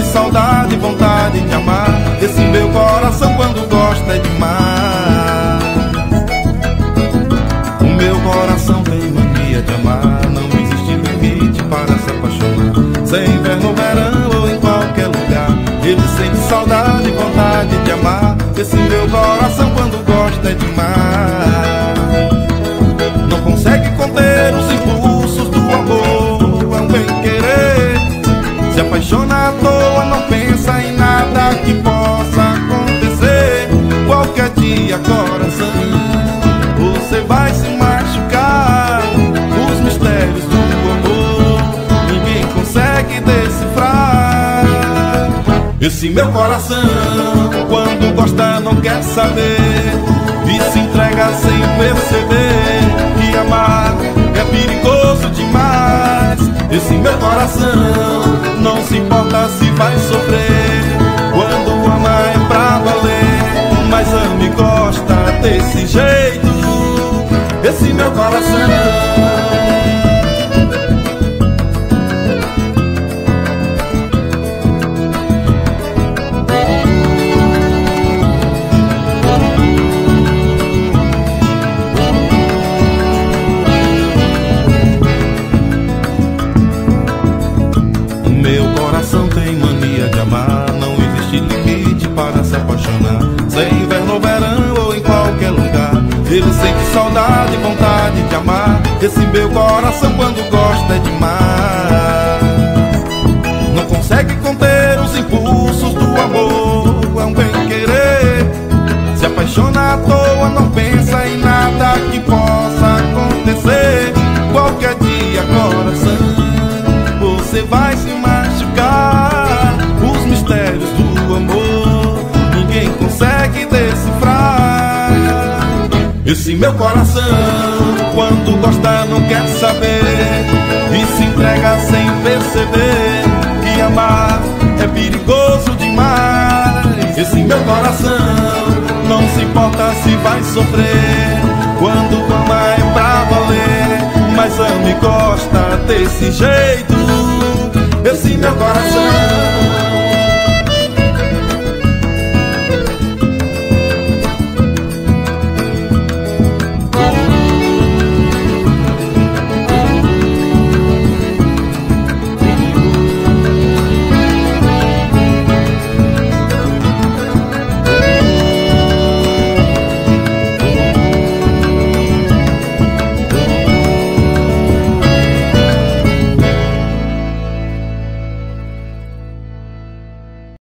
sente saudade e vontade de amar. Esse meu coração quando gosta é demais. O meu coração tem mania de amar. Não existe limite para se apaixonar. Sem inverno, verão ou em qualquer lugar, ele sente saudade e vontade de amar. Esse meu coração quando gosta é demais. Não consegue conter os impulsos do amor, é um bem-querer. Se apaixona à toa, não pensa em nada que possa acontecer. Qualquer dia, coração, você vai se machucar. Os mistérios do amor ninguém consegue decifrar. Esse meu coração, quando gosta, não quer saber e se entrega sem perceber que amar é perigoso demais. Esse meu coração não se importa se vai sofrer. Quando ama é pra valer, mas ama e gosta desse jeito. Esse meu coração. Meu coração tem mania de amar. Não existe limite para se apaixonar. Sem inverno, verão ou em qualquer lugar, ele sente saudade e vontade de amar. Esse meu coração quando gosta é demais. Não consegue conter os impulsos do amor, é um bem-querer. Se apaixona à toa, não pensa em nada que possa acontecer. Qualquer dia, coração, você vai se machucar. Os mistérios do amor ninguém consegue decifrar. Esse meu coração, quando gosta, não quer saber e se entrega sem perceber que amar é perigoso demais. Esse meu coração não se importa se vai sofrer. Quando ama é pra valer, mas ama e gosta desse jeito. Esse meu coração.